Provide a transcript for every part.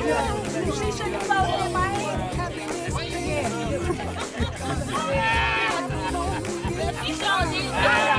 She should have floated in my head. He sure did.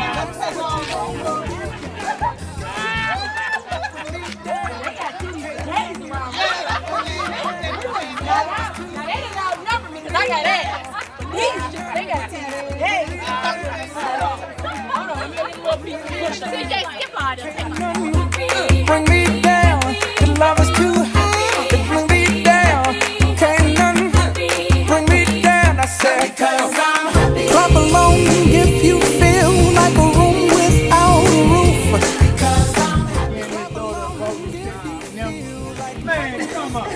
Now they didn't outnumber me because I got ass. They got titties. Hey, hold on, let me little piece of push. CJ, skip all this. Bring me down, the love is too high. It bring me down, can't nothing bring me down. I said, cause I'm happy. Clap along if you feel like a room without a roof. Cause I'm happy. Clap along if you feel like man, come on.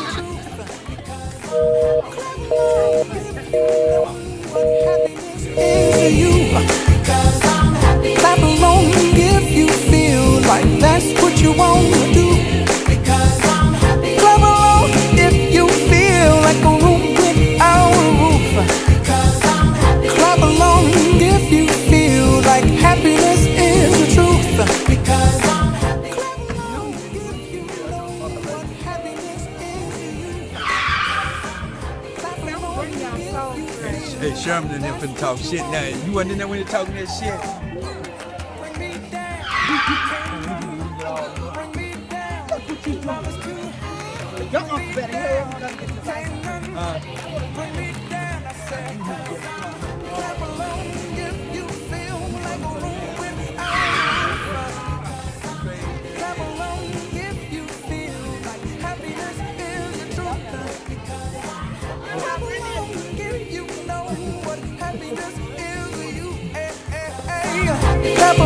Cause I'm happy. Clap along if you feel like that's what you want to do. Because I'm happy. Clap along if you feel like a room without a roof. Because I'm happy. Clap along if you feel like happiness is the truth. Because I'm happy. Clap along if you know what happiness is. Clap along if you feel. Hey, Sherman in there finna talk shit now. You wasn't in there when you talking that shit? Your uncle better hurry on up and get the time. Clap